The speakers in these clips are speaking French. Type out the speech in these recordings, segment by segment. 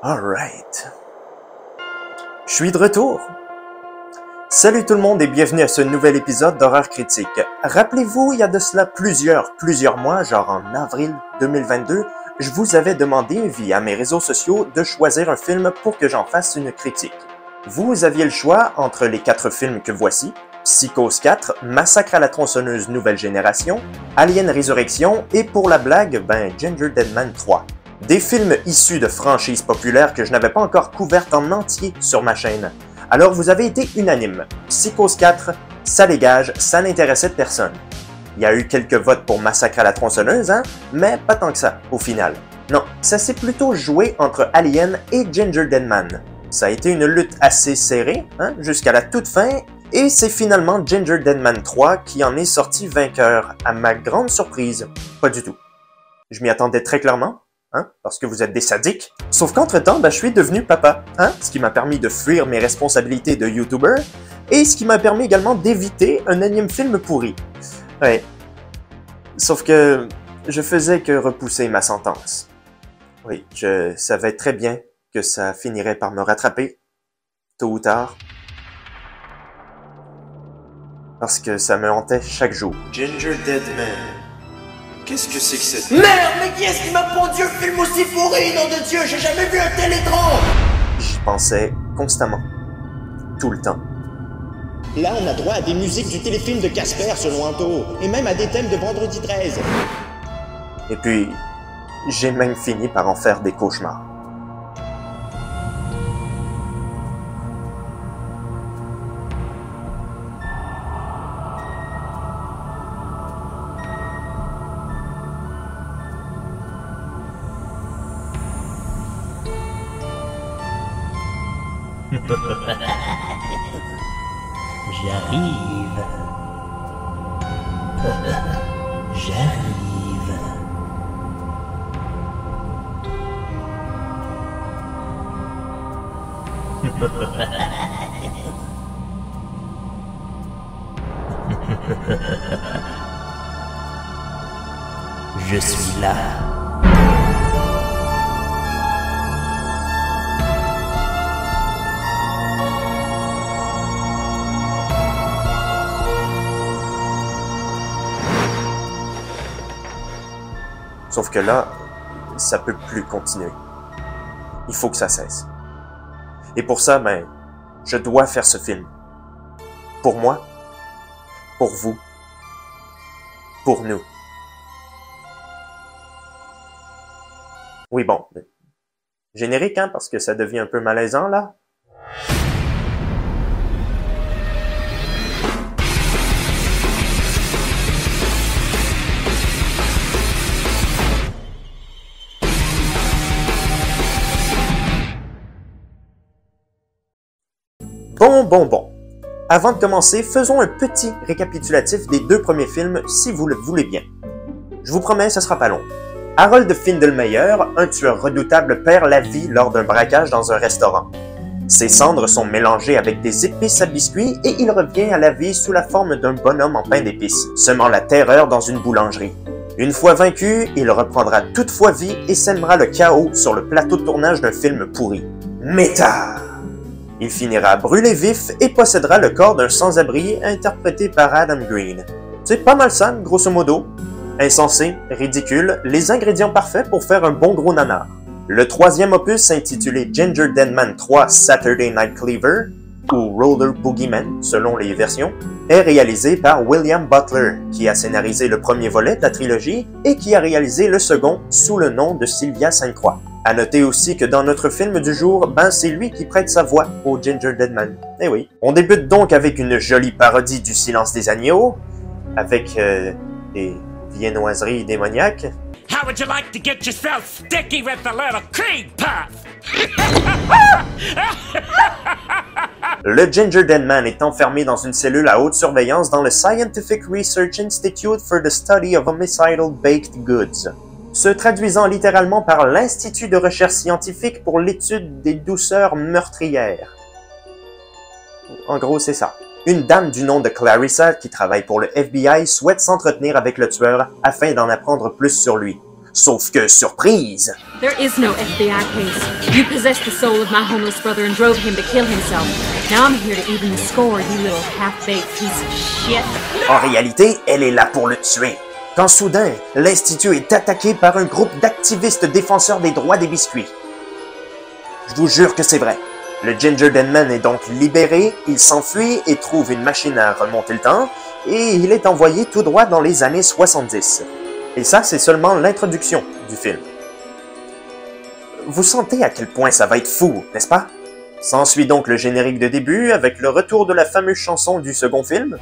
Alright. Je suis de retour. Salut tout le monde et bienvenue à ce nouvel épisode d'Horreur Critique. Rappelez-vous, il y a de cela plusieurs mois, genre en avril 2022, je vous avais demandé via mes réseaux sociaux de choisir un film pour que j'en fasse une critique. Vous aviez le choix entre les 4 films que voici, Psychose 4, Massacre à la tronçonneuse nouvelle génération, Alien Résurrection et pour la blague, Ginger Deadman 3. Des films issus de franchises populaires que je n'avais pas encore couvertes en entier sur ma chaîne. Alors vous avez été unanime. Psychose 4, ça dégage, ça n'intéressait personne. Il y a eu quelques votes pour Massacre à la tronçonneuse, mais pas tant que ça, au final. Non, ça s'est plutôt joué entre Alien et Ginger Deadman. Ça a été une lutte assez serrée, jusqu'à la toute fin, et c'est finalement Ginger Deadman 3 qui en est sorti vainqueur, à ma grande surprise. Pas du tout. Je m'y attendais très clairement. Parce que vous êtes des sadiques. Sauf qu'entre-temps, je suis devenu papa, ce qui m'a permis de fuir mes responsabilités de YouTuber, et ce qui m'a permis également d'éviter un énième film pourri. Ouais. Sauf que je faisais que repousser ma sentence. Oui, je savais très bien que ça finirait par me rattraper, tôt ou tard. Parce que ça me hantait chaque jour. Ginger Deadman. Qu'est-ce que c'est que cette... Merde, mais qui est-ce qui m'a pondu un film aussi pourri, nom de Dieu? J'ai jamais vu un tel étrange! J'y pensais constamment. Tout le temps. Là, on a droit à des musiques du téléfilm de Casper selon Anto, et même à des thèmes de Vendredi 13. Et puis, j'ai même fini par en faire des cauchemars. J'arrive. J'arrive. Je suis là. Sauf que là, ça peut plus continuer. Il faut que ça cesse. Et pour ça, je dois faire ce film. Pour moi, pour vous, pour nous. Oui, bon. Générique, parce que ça devient un peu malaisant, là. Bon. Avant de commencer, faisons un petit récapitulatif des 2 premiers films, si vous le voulez bien. Je vous promets, ce sera pas long. Harold Findelmeyer, un tueur redoutable, perd la vie lors d'un braquage dans un restaurant. Ses cendres sont mélangées avec des épices à biscuits et il revient à la vie sous la forme d'un bonhomme en pain d'épices, semant la terreur dans une boulangerie. Une fois vaincu, il reprendra toutefois vie et sèmera le chaos sur le plateau de tournage d'un film pourri. Méta! Il finira brûlé vif et possédera le corps d'un sans-abri interprété par Adam Green. C'est pas mal ça, grosso modo. Insensé, ridicule, les ingrédients parfaits pour faire un bon gros nanar. Le 3e opus, intitulé Ginger Deadman 3 Saturday Night Cleaver, ou Roller Boogeyman selon les versions, est réalisé par William Butler, qui a scénarisé le premier volet de la trilogie et qui a réalisé le second sous le nom de Sylvia Sainte-Croix. À noter aussi que dans notre film du jour, c'est lui qui prête sa voix au Ginger Deadman. Eh oui. On débute donc avec une jolie parodie du Silence des agneaux, avec des viennoiseries démoniaques. How would you like to get yourself sticky with a little cream puff? Le Ginger Deadman est enfermé dans une cellule à haute surveillance dans le Scientific Research Institute for the Study of Homicidal Baked Goods, se traduisant littéralement par l'Institut de recherche scientifique pour l'étude des douceurs meurtrières. En gros, c'est ça. Une dame du nom de Clarissa, qui travaille pour le FBI, souhaite s'entretenir avec le tueur afin d'en apprendre plus sur lui. Sauf que, surprise! There is no FBI case. You possessed the soul of my homeless brother and drove him to kill himself. Now I'm here to even the score, you little half-baked piece of shit. En réalité, elle est là pour le tuer. Quand soudain, l'Institut est attaqué par un groupe d'activistes défenseurs des droits des biscuits. Je vous jure que c'est vrai. Le Ginger Denman est donc libéré, il s'enfuit et trouve une machine à remonter le temps, et il est envoyé tout droit dans les années 70. Et ça, c'est seulement l'introduction du film. Vous sentez à quel point ça va être fou, n'est-ce pas? S'ensuit donc le générique de début avec le retour de la fameuse chanson du second film.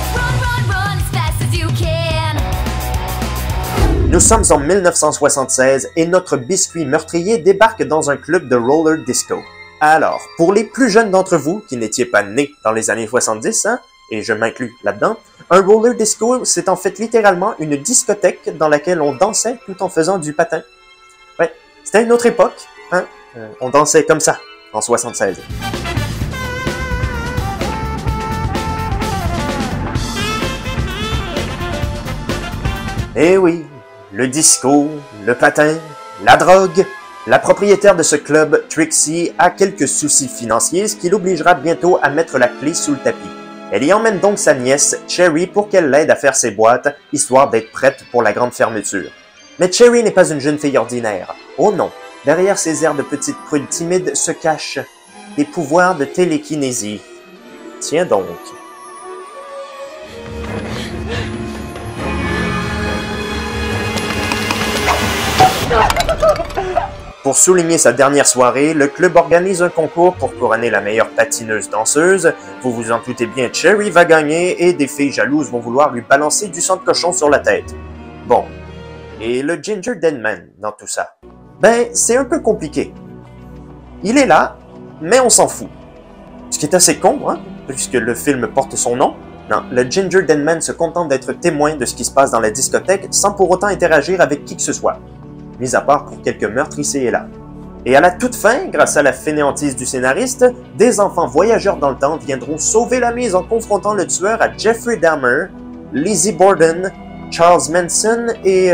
Nous sommes en 1976 et notre biscuit meurtrier débarque dans un club de roller disco. Alors, pour les plus jeunes d'entre vous qui n'étiez pas nés dans les années 70, hein, et je m'inclus là-dedans, un roller disco, c'est en fait littéralement une discothèque dans laquelle on dansait tout en faisant du patin. Ouais, c'était une autre époque, hein, on dansait comme ça, en 76. Eh oui, le disco, le patin, la drogue. La propriétaire de ce club, Trixie, a quelques soucis financiers, ce qui l'obligera bientôt à mettre la clé sous le tapis. Elle y emmène donc sa nièce, Cherry, pour qu'elle l'aide à faire ses boîtes, histoire d'être prête pour la grande fermeture. Mais Cherry n'est pas une jeune fille ordinaire. Oh non, derrière ses airs de petite prude timide se cachent des pouvoirs de télékinésie. Tiens donc. Pour souligner sa dernière soirée, le club organise un concours pour couronner la meilleure patineuse danseuse. Vous vous en doutez bien, Cherry va gagner et des filles jalouses vont vouloir lui balancer du sang de cochon sur la tête. Bon, et le Ginger Denman dans tout ça? Ben, c'est un peu compliqué. Il est là, mais on s'en fout. Ce qui est assez con, hein, puisque le film porte son nom. Non, le Ginger Denman se contente d'être témoin de ce qui se passe dans la discothèque sans pour autant interagir avec qui que ce soit. Mis à part pour quelques meurtres ici et là. Et à la toute fin, grâce à la fainéantise du scénariste, des enfants voyageurs dans le temps viendront sauver la mise en confrontant le tueur à Jeffrey Dahmer, Lizzie Borden, Charles Manson et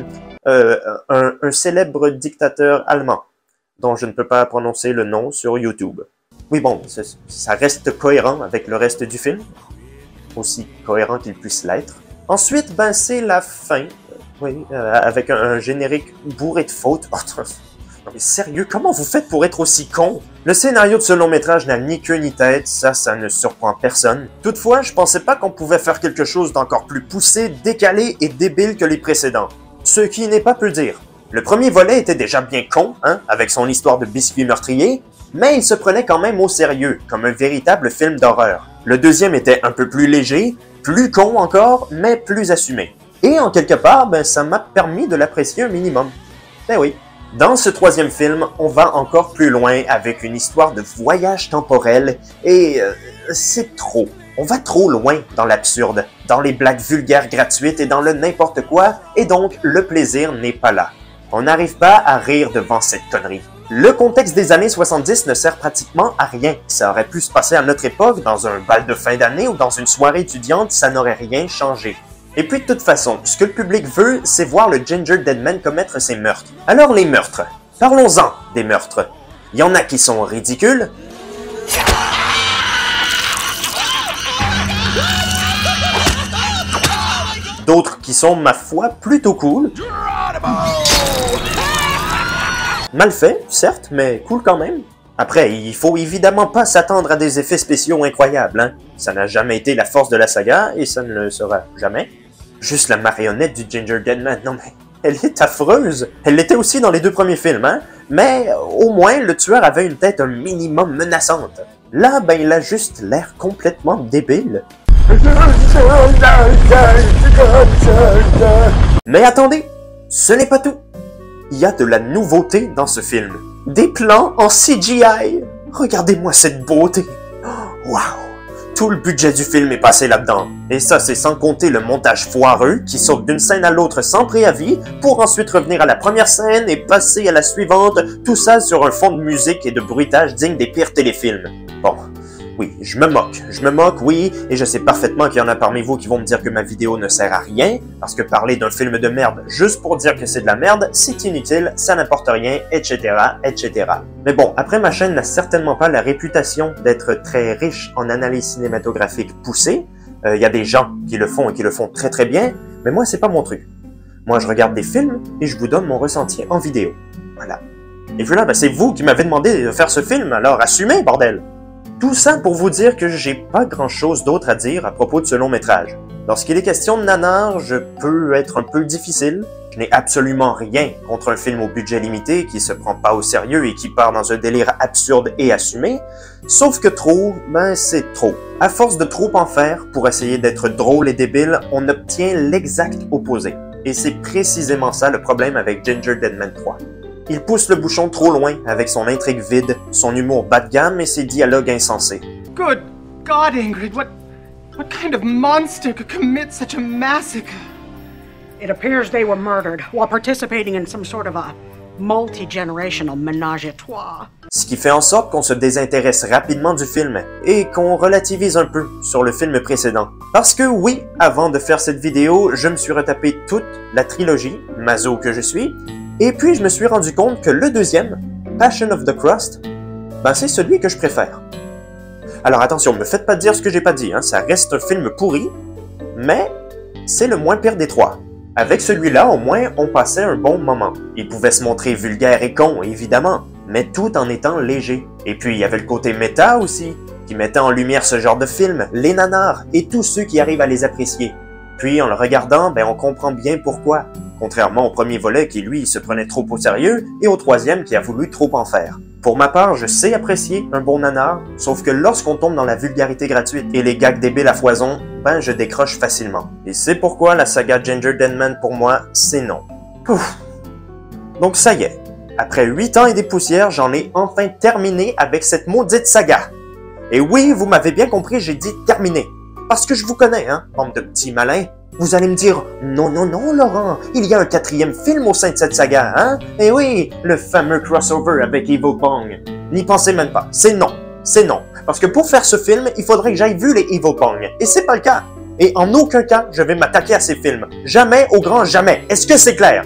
un célèbre dictateur allemand, dont je ne peux pas prononcer le nom sur YouTube. Oui bon, ça reste cohérent avec le reste du film, aussi cohérent qu'il puisse l'être. Ensuite, ben c'est la fin. Oui, avec un générique bourré de fautes. Oh, non mais sérieux, comment vous faites pour être aussi con? Le scénario de ce long-métrage n'a ni queue ni tête, ça ne surprend personne. Toutefois, je pensais pas qu'on pouvait faire quelque chose d'encore plus poussé, décalé et débile que les précédents. Ce qui n'est pas peu dire. Le premier volet était déjà bien con, hein, avec son histoire de biscuit meurtrier, mais il se prenait quand même au sérieux, comme un véritable film d'horreur. Le deuxième était un peu plus léger, plus con encore, mais plus assumé. Et en quelque part, ben, ça m'a permis de l'apprécier un minimum. Ben oui. Dans ce troisième film, on va encore plus loin avec une histoire de voyage temporel et c'est trop. On va trop loin dans l'absurde, dans les blagues vulgaires gratuites et dans le n'importe quoi, et donc le plaisir n'est pas là. On n'arrive pas à rire devant cette connerie. Le contexte des années 70 ne sert pratiquement à rien. Ça aurait pu se passer à notre époque, dans un bal de fin d'année ou dans une soirée étudiante, ça n'aurait rien changé. Et puis de toute façon, ce que le public veut, c'est voir le Ginger Denman commettre ses meurtres. Alors les meurtres, parlons-en des meurtres. Il y en a qui sont ridicules. D'autres qui sont, ma foi, plutôt cool. Mal fait, certes, mais cool quand même. Après, il faut évidemment pas s'attendre à des effets spéciaux incroyables, hein. Ça n'a jamais été la force de la saga, et ça ne le sera jamais. Juste la marionnette du Ginger Denman, non mais, elle est affreuse. Elle l'était aussi dans les deux premiers films, hein. Mais, au moins, le tueur avait une tête un minimum menaçante. Là, ben, il a juste l'air complètement débile. Mais attendez, ce n'est pas tout. Il y a de la nouveauté dans ce film. Des plans en CGI. Regardez-moi cette beauté. Waouh. Tout le budget du film est passé là-dedans. Et ça, c'est sans compter le montage foireux qui saute d'une scène à l'autre sans préavis pour ensuite revenir à la première scène et passer à la suivante, tout ça sur un fond de musique et de bruitage digne des pires téléfilms. Bon, Oui, je me moque, oui, et je sais parfaitement qu'il y en a parmi vous qui vont me dire que ma vidéo ne sert à rien, parce que parler d'un film de merde juste pour dire que c'est de la merde, c'est inutile, ça n'apporte rien, etc., etc. Mais bon, après ma chaîne n'a certainement pas la réputation d'être très riche en analyse cinématographique poussée. Y a des gens qui le font et qui le font très très bien, mais moi c'est pas mon truc. Moi je regarde des films et je vous donne mon ressenti en vidéo. Voilà. Et voilà, ben, c'est vous qui m'avez demandé de faire ce film, alors assumez, bordel! Tout ça pour vous dire que j'ai pas grand chose d'autre à dire à propos de ce long métrage. Lorsqu'il est question de nanar, je peux être un peu difficile. Je n'ai absolument rien contre un film au budget limité qui se prend pas au sérieux et qui part dans un délire absurde et assumé. Sauf que trop, ben c'est trop. À force de trop en faire pour essayer d'être drôle et débile, on obtient l'exact opposé. Et c'est précisément ça le problème avec Ginger Deadman 3. Il pousse le bouchon trop loin avec son intrigue vide, son humour bas de gamme et ses dialogues insensés. Good God, Ingrid, what kind of monster could commit such a massacre? It appears they were murdered while participating in some sort of a multi-generational ménage-à-trois. Ce qui fait en sorte qu'on se désintéresse rapidement du film et qu'on relativise un peu sur le film précédent. Parce que oui, avant de faire cette vidéo, je me suis retapé toute la trilogie, maso que je suis, et puis je me suis rendu compte que le deuxième, Passion of the Christ, ben c'est celui que je préfère. Alors attention, me faites pas dire ce que j'ai pas dit, hein, ça reste un film pourri, mais c'est le moins pire des trois. Avec celui-là, au moins, on passait un bon moment. Il pouvait se montrer vulgaire et con, évidemment, mais tout en étant léger. Et puis, il y avait le côté méta aussi, qui mettait en lumière ce genre de film, les nanars, et tous ceux qui arrivent à les apprécier. Puis, en le regardant, ben, on comprend bien pourquoi. Contrairement au premier volet qui, lui, se prenait trop au sérieux, et au troisième qui a voulu trop en faire. Pour ma part, je sais apprécier un bon nanar, sauf que lorsqu'on tombe dans la vulgarité gratuite et les gags débiles à foison, ben je décroche facilement. Et c'est pourquoi la saga Ginger Deadman pour moi, c'est non. Pouf. Donc ça y est, après 8 ans et des poussières, j'en ai enfin terminé avec cette maudite saga. Et oui, vous m'avez bien compris, j'ai dit terminé. Parce que je vous connais, hein, bande de petits malins. Vous allez me dire, non, non, non, Laurent, il y a un 4e film au sein de cette saga, hein? Eh oui, le fameux crossover avec Evil Pong. N'y pensez même pas, c'est non, c'est non. Parce que pour faire ce film, il faudrait que j'aille vu les Evil Pong, et c'est pas le cas. Et en aucun cas, je vais m'attaquer à ces films. Jamais, au grand jamais. Est-ce que c'est clair?